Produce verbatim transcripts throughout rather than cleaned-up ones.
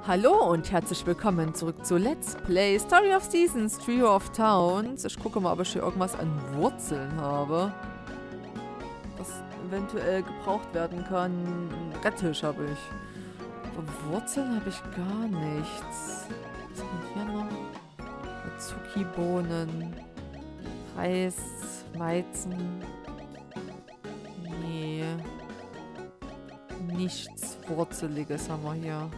Hallo und herzlich willkommen zurück zu Let's Play Story of Seasons, Trio of Towns. Ich gucke mal, ob ich hier irgendwas an Wurzeln habe, was eventuell gebraucht werden kann. Rettich habe ich. Aber Wurzeln habe ich gar nichts. Was haben wir hier noch? Azuki-Bohnen, Reis, Weizen. Nee. Nichts Wurzeliges haben wir hier.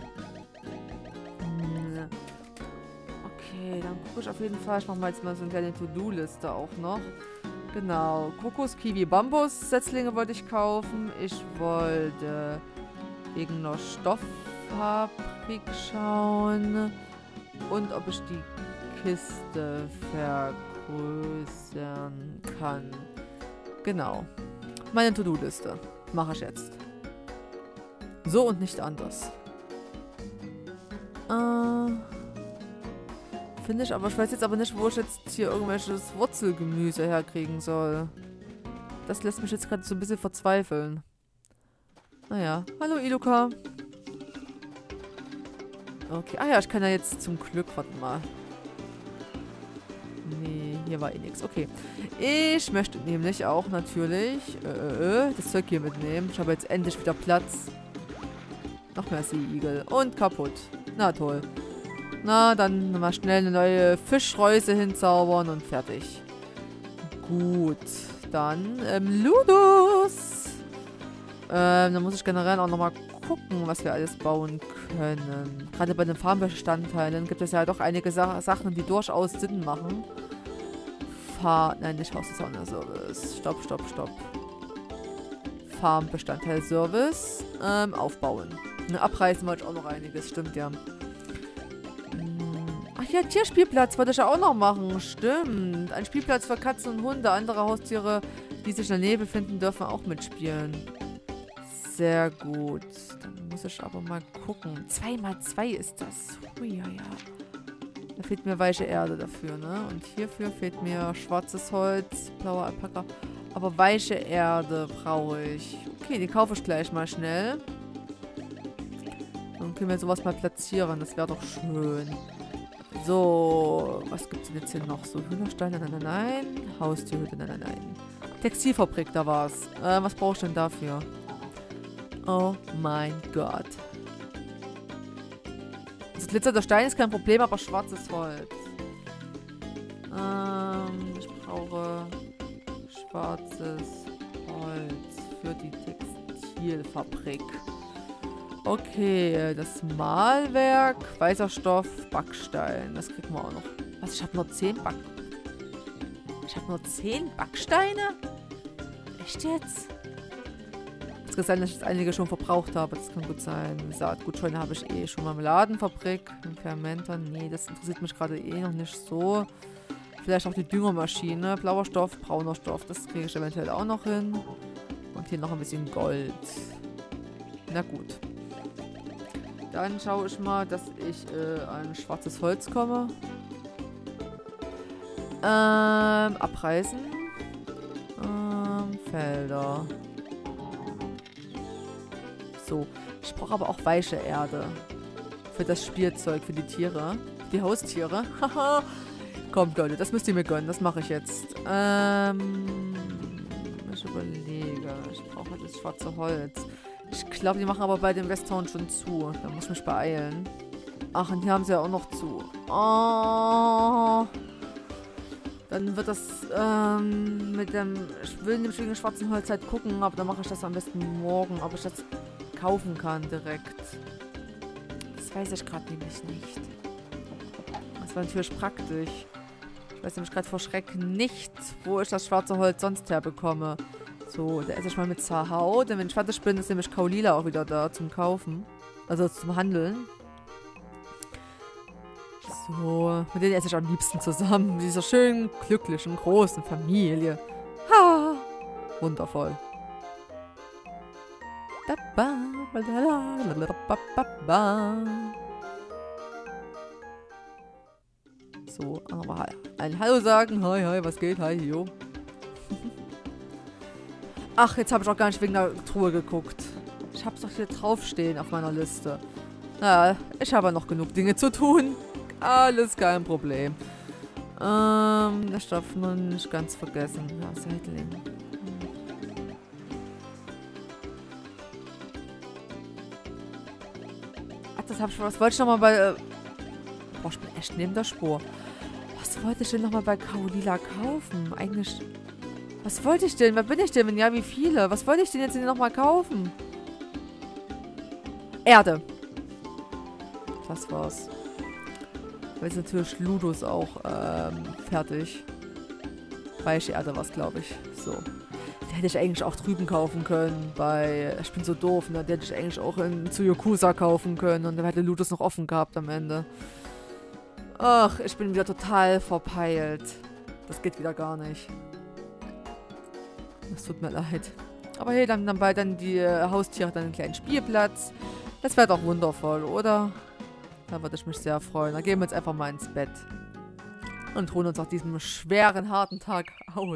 Okay, dann gucke ich auf jeden Fall. Ich mache mal jetzt mal so eine kleine To-Do-Liste auch noch. Genau. Kokos, Kiwi, Bambus. Setzlinge wollte ich kaufen. Ich wollte wegen einer Stofffabrik schauen. Und ob ich die Kiste vergrößern kann. Genau. Meine To-Do-Liste. Mache ich jetzt. So und nicht anders. Äh... Finde ich, aber ich weiß jetzt aber nicht, wo ich jetzt hier irgendwelches Wurzelgemüse herkriegen soll. Das lässt mich jetzt gerade so ein bisschen verzweifeln. Naja. Hallo, Iluka. Okay. Ah ja, ich kann ja jetzt zum Glück... Warte mal. Nee, hier war eh nichts. Okay. Ich möchte nämlich auch natürlich äh, äh, das Zeug hier mitnehmen. Ich habe jetzt endlich wieder Platz. Noch mehr Seeigel. Und kaputt. Na toll. Na, dann mal schnell eine neue Fischreuse hinzaubern und fertig. Gut. Dann, ähm, Ludus. Ähm, dann muss ich generell auch nochmal gucken, was wir alles bauen können. Gerade bei den Farmbestandteilen gibt es ja doch einige Sa Sachen, die durchaus Sinn machen. Fahr... Nein, nicht Haus des Sonne-Service. Stopp, stopp, stopp. Farmbestandteil-Service. Ähm, aufbauen. Abreißen wollte ich auch noch einiges, stimmt ja. Ach ja, Tierspielplatz wollte ich ja auch noch machen. Stimmt. Ein Spielplatz für Katzen und Hunde. Andere Haustiere, die sich in der Nähe befinden, dürfen auch mitspielen. Sehr gut. Dann muss ich aber mal gucken. zwei mal zwei ist das. Ui, ja, ja. Da fehlt mir weiche Erde dafür, ne? Und hierfür fehlt mir schwarzes Holz, blauer Alpaka. Aber weiche Erde brauche ich. Okay, die kaufe ich gleich mal schnell. Dann können wir sowas mal platzieren. Das wäre doch schön. So, was gibt es denn jetzt hier noch? So, Hühnersteine, nein, nein, nein. Haustierhütte, nein, nein, nein. Textilfabrik, da war's. Äh, was brauche ich denn dafür? Oh mein Gott. Das glitzernde Stein ist kein Problem, aber schwarzes Holz. Ähm, ich brauche schwarzes Holz für die Textilfabrik. Okay, das Mahlwerk, weißer Stoff, Backstein. Das kriegen wir auch noch. Was, ich habe nur zehn Back... Ich habe nur zehn Backsteine? Echt jetzt? Es kann sein, dass ich jetzt einige schon verbraucht habe. Das kann gut sein. Saatgutscheune habe ich eh schon. Marmeladenfabrik, Fermenter. Nee, das interessiert mich gerade eh noch nicht so. Vielleicht auch die Düngermaschine. Blauer Stoff, brauner Stoff. Das kriege ich eventuell auch noch hin. Und hier noch ein bisschen Gold. Na gut. Dann schaue ich mal, dass ich äh, an schwarzes Holz komme. Ähm, abreißen. Ähm, Felder. So. Ich brauche aber auch weiche Erde. Für das Spielzeug, für die Tiere. Für die Haustiere. Haha. Kommt, Leute, das müsst ihr mir gönnen. Das mache ich jetzt. Ähm, ich überlege. Ich brauche das schwarze Holz. Ich glaube, die machen aber bei dem Restaurant schon zu. Da muss ich mich beeilen. Ach, und hier haben sie ja auch noch zu. Oh. Dann wird das ähm, mit dem... Ich will nämlich wegen dem schwarzen Holz halt gucken, aber dann mache ich das am besten morgen, ob ich das kaufen kann direkt. Das weiß ich gerade nämlich nicht. Das war natürlich praktisch. Ich weiß nämlich gerade vor Schreck nicht, wo ich das schwarze Holz sonst herbekomme. So, da esse ich mal mit Zahau. Denn wenn ich fertig bin, ist nämlich Kaulila auch wieder da zum Kaufen. Also zum Handeln. So, mit denen esse ich am liebsten zusammen. Mit dieser schönen, glücklichen, großen Familie. Ha! Wundervoll. So, aber ein Hallo sagen. Hi, hi, was geht? Hi, jo. Ach, jetzt habe ich auch gar nicht wegen der Truhe geguckt. Ich habe es doch hier draufstehen auf meiner Liste. Na, ich habe noch genug Dinge zu tun. Alles kein Problem. Ähm, das darf man nicht ganz vergessen. Ja, Seitling. Ach, das hab ich schon. Was wollte ich nochmal bei... Äh, boah, ich bin echt neben der Spur. Was wollte ich denn nochmal bei Kaolila kaufen? Eigentlich... Was wollte ich denn? Wer bin ich denn? Wenn ja, wie viele? Was wollte ich denn jetzt nochmal kaufen? Erde. Das war's. Jetzt natürlich Ludus auch ähm, fertig. Weiche Erde war es, glaube ich. So. Die hätte ich eigentlich auch drüben kaufen können. Bei. Ich bin so doof, ne? Die hätte ich eigentlich auch in, zu Yakuza kaufen können. Und dann hätte Ludus noch offen gehabt am Ende. Ach, ich bin wieder total verpeilt. Das geht wieder gar nicht. Das tut mir leid. Aber hey, dann dabei dann die äh, Haustiere dann einen kleinen Spielplatz. Das wäre doch wundervoll, oder? Da würde ich mich sehr freuen. Dann gehen wir jetzt einfach mal ins Bett. Und ruhen uns nach diesem schweren, harten Tag aus.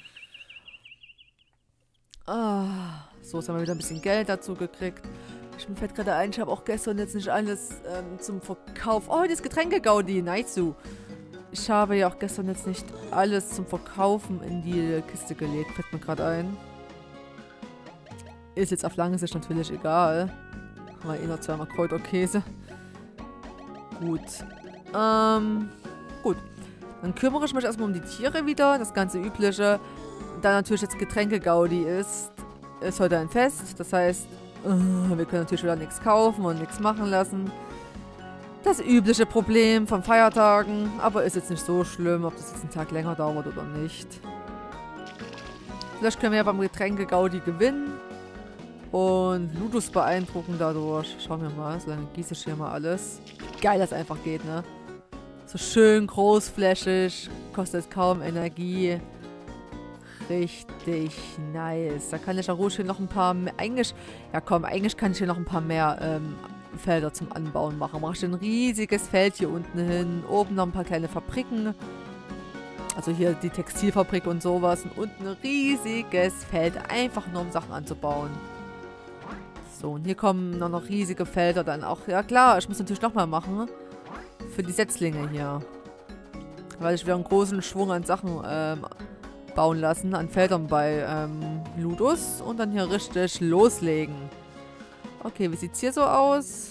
Ah, so, jetzt haben wir wieder ein bisschen Geld dazu gekriegt. Ich mir fällt gerade ein, ich habe auch gestern jetzt nicht alles ähm, zum Verkauf... Oh, das Getränke-Gaudi, nice. Ich habe ja auch gestern jetzt nicht alles zum Verkaufen in die Kiste gelegt. Fällt mir gerade ein. Ist jetzt auf lange Sicht natürlich egal. Haben wir eh noch zweimal Kräuterkäse. Gut. Ähm, gut. Dann kümmere ich mich erstmal um die Tiere wieder. Das ganze Übliche. Da natürlich jetzt Getränke-Gaudi ist, ist heute ein Fest. Das heißt, uh, wir können natürlich wieder nichts kaufen und nichts machen lassen. Das übliche Problem von Feiertagen. Aber ist jetzt nicht so schlimm, ob das jetzt einen Tag länger dauert oder nicht. Vielleicht können wir ja beim Getränke-Gaudi gewinnen. Und Ludus beeindrucken dadurch. Schauen wir mal, so lange gieße ich hier mal alles. Wie geil das einfach geht, ne? So schön großflächig, kostet kaum Energie. Richtig nice. Da kann ich ja ruhig hier noch ein paar mehr, eigentlich, ja komm, eigentlich kann ich hier noch ein paar mehr ähm, Felder zum Anbauen machen. Mache ich ein riesiges Feld hier unten hin. Oben noch ein paar kleine Fabriken. Also hier die Textilfabrik und sowas. Und unten ein riesiges Feld, einfach nur um Sachen anzubauen. So, und hier kommen noch, noch riesige Felder dann auch. Ja klar, ich muss natürlich nochmal machen. Für die Setzlinge hier. Weil ich wieder einen großen Schwung an Sachen ähm, bauen lassen. An Feldern bei ähm, Ludus. Und dann hier richtig loslegen. Okay, wie sieht's hier so aus?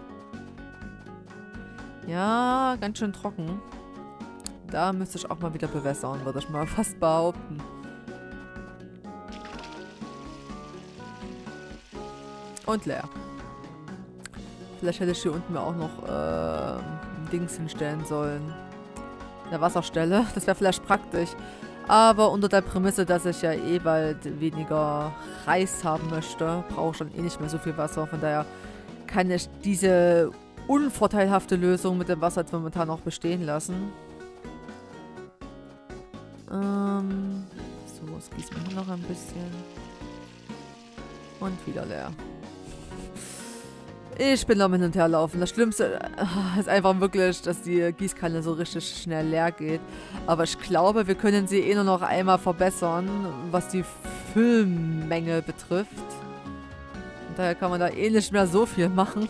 Ja, ganz schön trocken. Da müsste ich auch mal wieder bewässern, würde ich mal fast behaupten. Und leer. Vielleicht hätte ich hier unten mir auch noch äh, ein Dings hinstellen sollen. Eine Wasserstelle. Das wäre vielleicht praktisch. Aber unter der Prämisse, dass ich ja eh bald weniger Reis haben möchte, brauche ich dann eh nicht mehr so viel Wasser. Von daher kann ich diese unvorteilhafte Lösung mit dem Wasser jetzt momentan noch bestehen lassen. Ähm, so, jetzt gießen wir hier noch ein bisschen. Und wieder leer. Ich bin am Hin und Her laufen. Das Schlimmste ist einfach wirklich, dass die Gießkanne so richtig schnell leer geht. Aber ich glaube, wir können sie eh nur noch einmal verbessern, was die Füllmenge betrifft. Und daher kann man da eh nicht mehr so viel machen.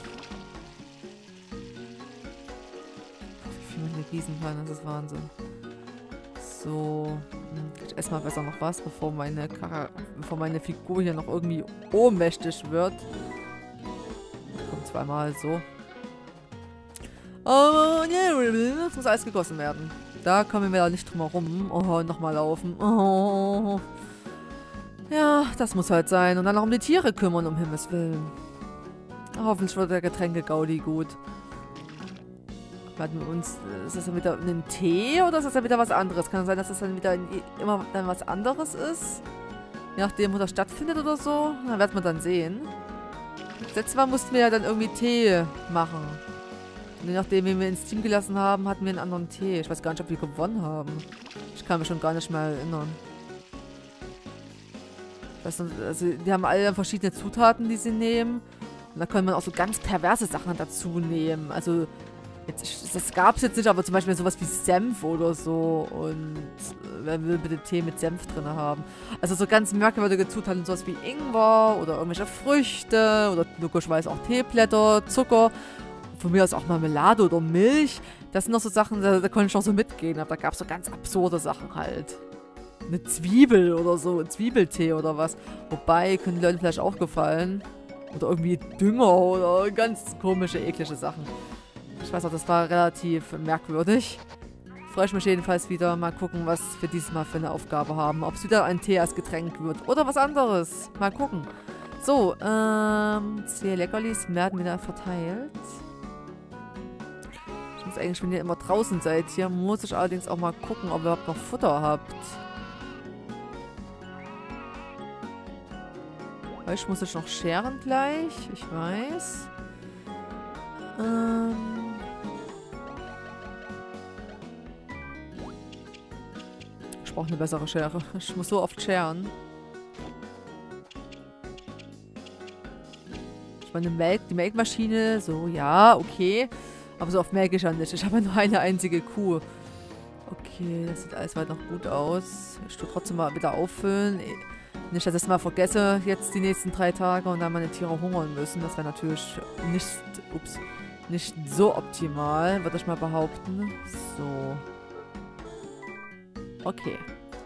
Wie viel man hier gießen kann, das ist Wahnsinn. So, ich esse mal besser noch was, bevor meine, Kar bevor meine Figur hier noch irgendwie ohnmächtig wird. Kommt zweimal so. Oh, yeah, das muss alles gegossen werden. Da kommen wir da nicht drum herum. Oh, nochmal laufen. Oh. Ja, das muss halt sein. Und dann noch um die Tiere kümmern, um Himmels Willen. Hoffentlich wird der Getränke-Gaudi gut. Warten wir uns. Ist das dann wieder ein Tee oder ist das dann wieder was anderes? Kann es sein, dass das dann wieder immer dann was anderes ist? Je nachdem, wo das stattfindet oder so. Dann werden wir dann sehen. Das letzte Mal mussten wir ja dann irgendwie Tee machen. Und je nachdem, wen wir ins Team gelassen haben, hatten wir einen anderen Tee. Ich weiß gar nicht, ob wir gewonnen haben. Ich kann mich schon gar nicht mehr erinnern. Also, die haben alle verschiedene Zutaten, die sie nehmen. Und da kann man auch so ganz perverse Sachen dazu nehmen. Also, jetzt, das gab es jetzt nicht, aber zum Beispiel sowas wie Senf oder so. Und wer will bitte Tee mit Senf drin haben? Also so ganz merkwürdige Zutaten, sowas wie Ingwer oder irgendwelche Früchte oder logischerweise auch Teeblätter, Zucker. von mir aus auch Marmelade oder Milch. Das sind noch so Sachen, da, da konnte ich noch so mitgehen. Aber da gab es so ganz absurde Sachen halt. Eine Zwiebel oder so, ein Zwiebeltee oder was. Wobei, können die Leute vielleicht auch gefallen. Oder irgendwie Dünger oder ganz komische, eklige Sachen. Ich weiß auch, das war relativ merkwürdig. Freue ich mich jedenfalls wieder. Mal gucken, was wir dieses Mal für eine Aufgabe haben. Ob es wieder ein Tee als Getränk wird oder was anderes. Mal gucken. So, ähm, zwei Leckerlis werden wieder verteilt. Ich muss eigentlich, wenn ihr immer draußen seid hier, muss ich allerdings auch mal gucken, ob ihr überhaupt noch Futter habt. Euch muss ich noch scheren gleich. Ich weiß. Ähm... Ich brauche eine bessere Schere. Ich muss so oft scheren. Ich meine, Melk, die Melkmaschine, so, ja, okay. Aber so oft melke ich ja nicht. Ich habe ja nur eine einzige Kuh. Okay, das sieht alles weit noch gut aus. Ich tue trotzdem mal wieder auffüllen. Nicht, dass ich es mal vergesse, jetzt die nächsten drei Tage und dann meine Tiere hungern müssen. Das wäre natürlich nicht, ups, nicht so optimal, würde ich mal behaupten. So. Okay.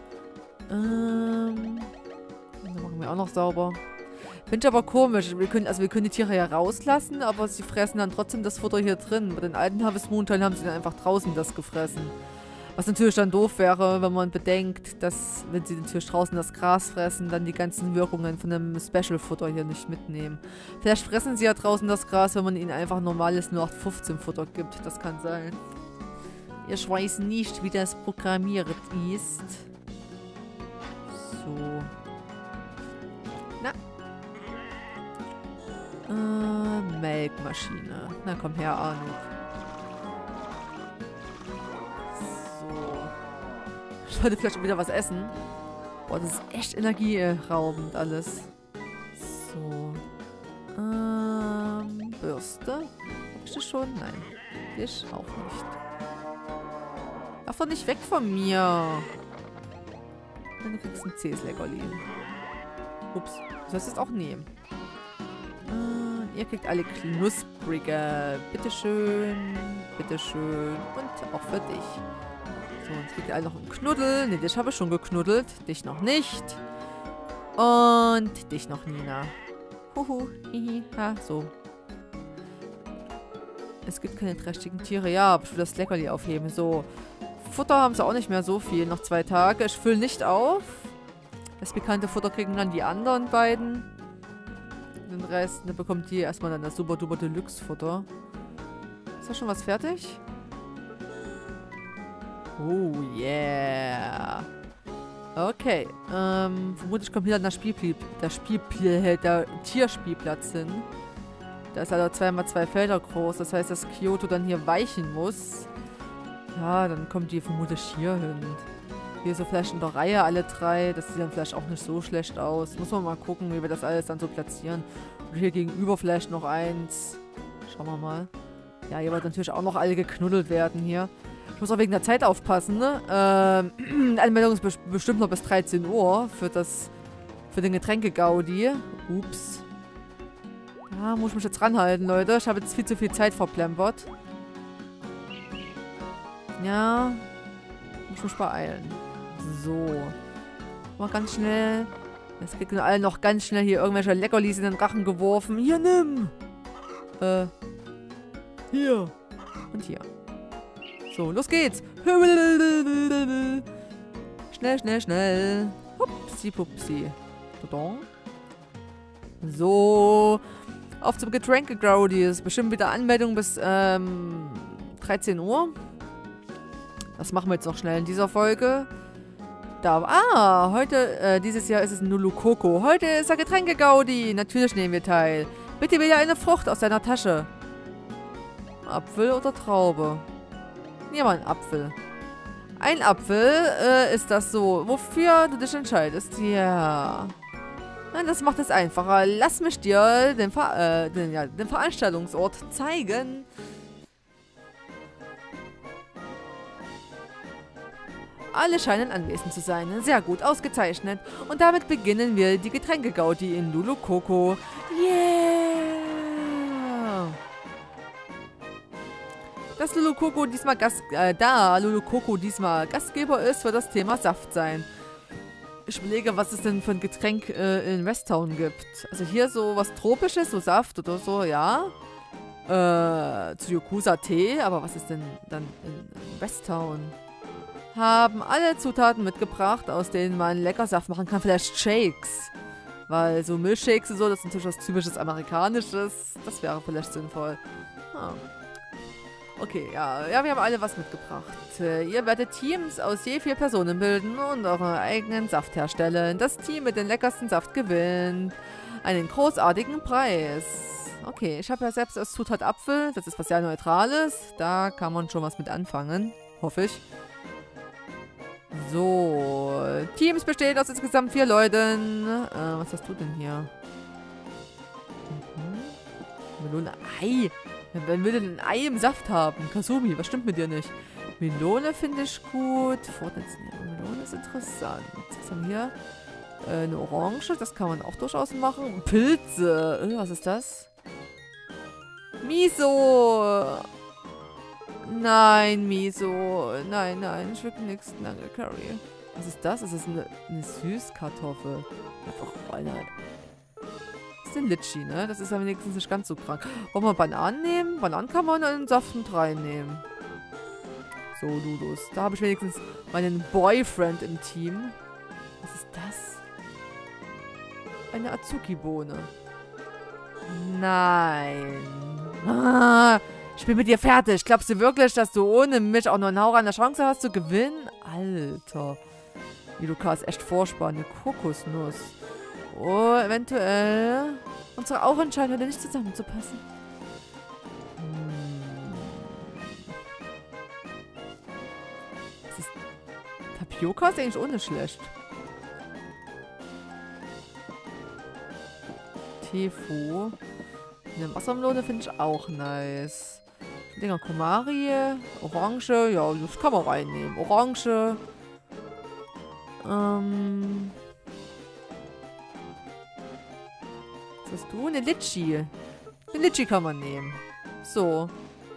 Ähm. Dann machen wir auch noch sauber. Finde ich aber komisch. Wir können, also wir können die Tiere ja rauslassen, aber sie fressen dann trotzdem das Futter hier drin. Bei den alten Harvest Moon Teilen haben sie dann einfach draußen das gefressen. Was natürlich dann doof wäre, wenn man bedenkt, dass, wenn sie natürlich draußen das Gras fressen, dann die ganzen Wirkungen von dem Special-Futter hier nicht mitnehmen. Vielleicht fressen sie ja draußen das Gras, wenn man ihnen einfach normales null acht fünfzehn Futter gibt. Das kann sein. Ich weiß nicht, wie das programmiert ist. So. Na. Äh, Melkmaschine. Na komm her, Arno. So. Ich sollte vielleicht schon wieder was essen. Boah, das ist echt energieraubend alles. So. Ähm, Bürste. Hab ich das schon? Nein. Ich auch nicht. Lauf doch nicht weg von mir. Dann du kriegst ein zähes Leckerli. Ups. Du sollst es auch nehmen. Äh, ihr kriegt alle knusprige. Bitteschön. Bitteschön. Und auch für dich. So, jetzt kriegt ihr alle noch einen Knuddel. Ne, dich habe ich schon geknuddelt. Dich noch nicht. Und dich noch, Nina. Huhu. Hihi. Ha, so. Es gibt keine trächtigen Tiere. Ja, aber ich will das Leckerli aufheben. So. Futter haben sie auch nicht mehr so viel. Noch zwei Tage. Ich fülle nicht auf. Das bekannte Futter kriegen dann die anderen beiden. Den Rest ne, bekommt die erstmal dann das Super Duper Deluxe Futter. Ist da schon was fertig? Oh yeah. Okay. Ähm, vermutlich kommt wieder der Spielplatz, der Spielplatz, der Tierspielplatz hin. Da ist leider zwei mal zwei Felder groß. Das heißt, dass Kyoto dann hier weichen muss. Ja, dann kommt die vermutlich hier hin. Hier so vielleicht in der Reihe alle drei. Das sieht dann vielleicht auch nicht so schlecht aus. Muss man mal gucken, wie wir das alles dann so platzieren. Und hier gegenüber vielleicht noch eins. Schauen wir mal. Ja, hier wird natürlich auch noch alle geknuddelt werden hier. Ich muss auch wegen der Zeit aufpassen, ne? Ähm, die Anmeldung ist best bestimmt noch bis dreizehn Uhr für das, für den Getränke-Gaudi. Ups. Ja, muss ich mich jetzt ranhalten, Leute. Ich habe jetzt viel zu viel Zeit verplempert. Ja. Muss mich beeilen. So. Mal ganz schnell. Jetzt kriegen alle noch ganz schnell hier irgendwelche Leckerlis in den Rachen geworfen. Hier, nimm! Äh. Hier. Und hier. So, los geht's. Schnell, schnell, schnell. Hupsi, pupsi. So. Auf zum Getränke-Gaudi. Ist bestimmt wieder Anmeldung bis ähm, dreizehn Uhr. Das machen wir jetzt noch schnell in dieser Folge. Da, ah, heute, äh, dieses Jahr ist es Nulu Coco. Heute ist der Getränke-Gaudi. Natürlich nehmen wir teil. Bitte wieder eine Frucht aus deiner Tasche. Apfel oder Traube? Nehmen wir einen Apfel. Ein Apfel, äh, ist das so. Wofür du dich entscheidest. Ja. Na, das macht es einfacher. Lass mich dir den, Ver äh, den, ja, den Veranstaltungsort zeigen. Alle scheinen anwesend zu sein. Sehr gut, ausgezeichnet. Und damit beginnen wir die Getränke-Gaudi in Nulu Coco. Yeah! dass Lulu Coco diesmal Gast, äh, da Lulu Coco diesmal Gastgeber ist, wird das Thema Saft sein. Ich überlege, was es denn für ein Getränk äh, in Westtown gibt. Also hier so was Tropisches, so Saft oder so, ja. Äh, zu Yakuza Tee, aber was ist denn dann in, in Westtown? Haben alle Zutaten mitgebracht, aus denen man lecker Saft machen kann. Vielleicht Shakes. Weil so Milchshakes und so, das ist natürlich was typisches Amerikanisches. Das wäre vielleicht sinnvoll. Ah. Okay, ja. Ja, wir haben alle was mitgebracht. Äh, ihr werdet Teams aus je vier Personen bilden und euren eigenen Saft herstellen. Das Team mit dem leckersten Saft gewinnt einen großartigen Preis. Okay, ich habe ja selbst als Zutat Apfel. Das ist was sehr Neutrales. Da kann man schon was mit anfangen. Hoffe ich. So. Teams besteht aus insgesamt vier Leuten. Äh, was hast du denn hier? Mhm. Melone. Ei. Wer will denn ein Ei im Saft haben? Kasumi, was stimmt mit dir nicht? Melone finde ich gut. Melone ist interessant. Was haben wir hier? Äh, eine Orange, das kann man auch durchaus machen. Pilze. Äh, was ist das? Miso. Nein, Miso. Nein, nein, ich will nichts. Danke, Curry. Was ist das? Ist das eine, eine Süßkartoffel? Einfach eine. Das ist ein Litschi, ne? Das ist ja wenigstens nicht ganz so krank. Wollen wir Bananen nehmen? Bananen kann man in den Saft mit reinnehmen. So, Ludus. Da habe ich wenigstens meinen Boyfriend im Team. Was ist das? Eine Azuki-Bohne. Nein. Ah, ich bin mit dir fertig. Glaubst du wirklich, dass du ohne mich auch noch einen Hauch an der Chance hast zu gewinnen? Alter. Die Luca ist echt furchtbar. Eine Kokosnuss. Oh, eventuell. Unsere Augen scheinen heute nicht zusammenzupassen. Hm. Was ist... Tapioca ist eigentlich ohne schlecht. Tefu. Eine Wassermelone finde ich auch nice. Dinger Komari. Orange. Ja, das kann man reinnehmen. Orange. Ähm... Was hast du? Eine Litschi. Eine Litschi kann man nehmen. So.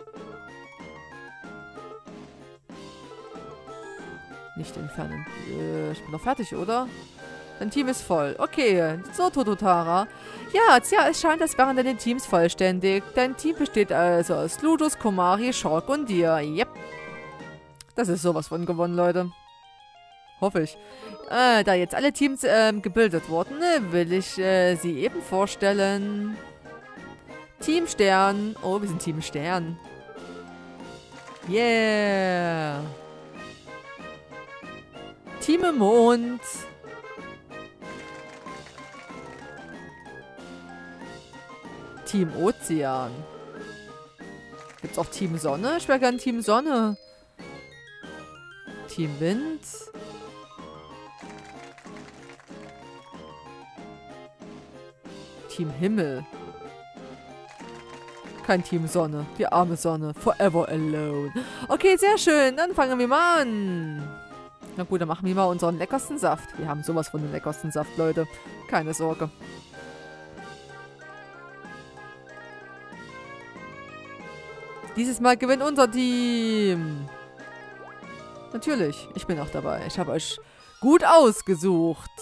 Nicht entfernen. Äh, ich bin noch fertig, oder? Dein Team ist voll. Okay. So, Tototara. Ja, tja, es scheint, als wären deine Teams vollständig. Dein Team besteht also aus Ludus, Komari, Shark und dir. Yep. Das ist sowas von gewonnen, Leute. Hoffe ich. Äh, da jetzt alle Teams ähm, gebildet wurden, äh, will ich äh, sie eben vorstellen. Team Stern. Oh, wir sind Team Stern. Yeah. Team Mond. Team Ozean. Gibt's auch Team Sonne? Ich wäre gern Team Sonne. Team Wind. Team Himmel. Kein Team Sonne. Die arme Sonne. Forever alone. Okay, sehr schön. Dann fangen wir mal an. Na gut, dann machen wir mal unseren leckersten Saft. Wir haben sowas von dem leckersten Saft, Leute. Keine Sorge. Dieses Mal gewinnt unser Team. Natürlich, ich bin auch dabei. Ich habe euch gut ausgesucht.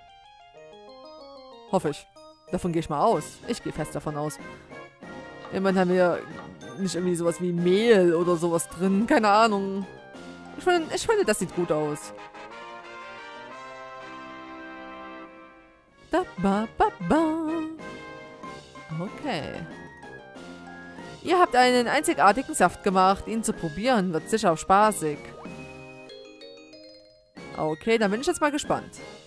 Hoffe ich. Davon gehe ich mal aus. Ich gehe fest davon aus. Immerhin haben wir nicht irgendwie sowas wie Mehl oder sowas drin. Keine Ahnung. Ich finde, ich finde das sieht gut aus. Da, ba, ba, ba. Okay. Ihr habt einen einzigartigen Saft gemacht. Ihn zu probieren wird sicher auch spaßig. Okay, dann bin ich jetzt mal gespannt.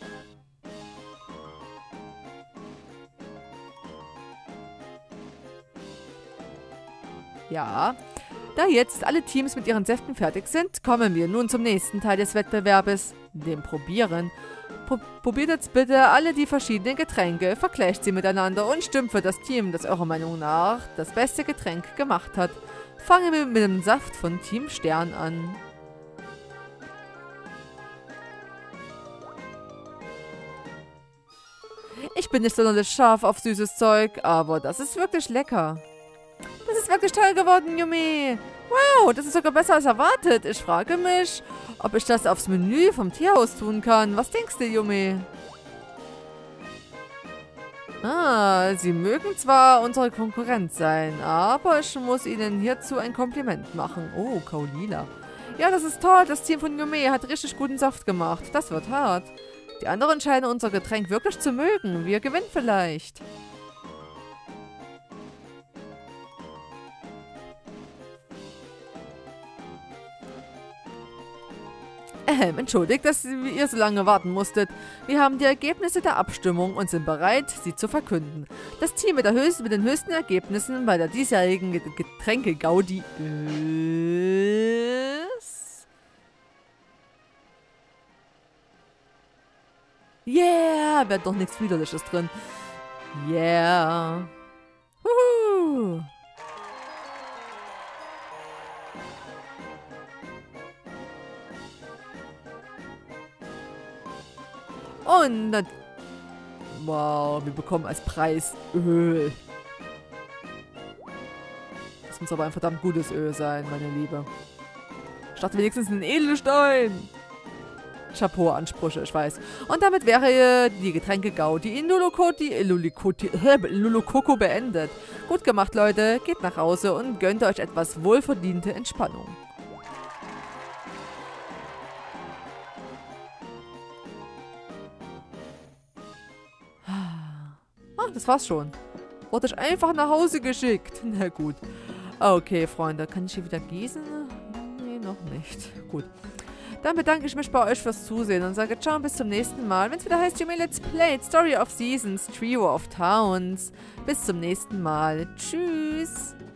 Ja, da jetzt alle Teams mit ihren Säften fertig sind, kommen wir nun zum nächsten Teil des Wettbewerbes, dem Probieren. Pro probiert jetzt bitte alle die verschiedenen Getränke, vergleicht sie miteinander und stimmt für das Team, das eurer Meinung nach das beste Getränk gemacht hat. Fangen wir mit dem Saft von Team Stern an. Ich bin nicht sonderlich scharf auf süßes Zeug, aber das ist wirklich lecker. Das ist wirklich toll geworden, Yumi. Wow, das ist sogar besser als erwartet. Ich frage mich, ob ich das aufs Menü vom Tierhaus tun kann. Was denkst du, Yumi? Ah, sie mögen zwar unsere Konkurrent sein, aber ich muss ihnen hierzu ein Kompliment machen. Oh, Kaulila. Ja, das ist toll. Das Team von Yume hat richtig guten Saft gemacht. Das wird hart. Die anderen scheinen unser Getränk wirklich zu mögen. Wir gewinnen vielleicht. Ähm, entschuldigt, dass ihr so lange warten musstet. Wir haben die Ergebnisse der Abstimmung und sind bereit, sie zu verkünden. Das Team mit, der höchsten, mit den höchsten Ergebnissen bei der diesjährigen Getränke-Gaudi ist... Yeah! Wäre doch nichts Widerliches drin. Yeah! Wuhu! Und dann... Wow, wir bekommen als Preis Öl. Das muss aber ein verdammt gutes Öl sein, meine Liebe. Statt wenigstens einen Edelstein. Chapeau-Ansprüche, ich weiß. Und damit wäre die Getränke-Gau, die Lulukoko beendet. Gut gemacht, Leute. Geht nach Hause und gönnt euch etwas wohlverdiente Entspannung. Ah, das war's schon. Wurde ich einfach nach Hause geschickt. Na gut. Okay, Freunde. Kann ich hier wieder gießen? Nee, noch nicht. Gut. Dann bedanke ich mich bei euch fürs Zusehen und sage ciao und bis zum nächsten Mal. Wenn es wieder heißt, Yume Let's Play, Story of Seasons, Trio of Towns. Bis zum nächsten Mal. Tschüss.